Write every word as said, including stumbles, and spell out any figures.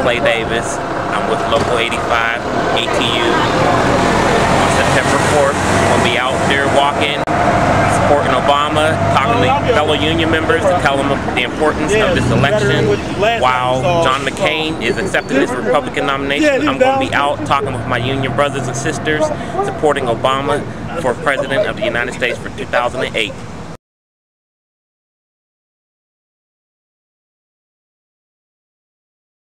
Clay Davis. I'm with Local eighty-five, A T U. On September fourth, we'll be out there walking, supporting Obama, talking to fellow union members to tell them the importance of this election. While John McCain is accepting his Republican nomination, I'm going to be out talking with my union brothers and sisters, supporting Obama for President of the United States for two thousand eight.